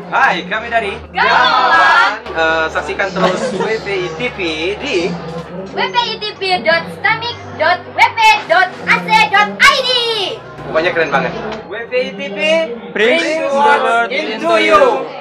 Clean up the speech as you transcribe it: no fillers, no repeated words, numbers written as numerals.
Hai, kami dari Gamelan. Saksikan terus WPI TV di wpitv.stamik.wp.ac.id. Pokoknya keren banget. WPI TV Brings the world into you.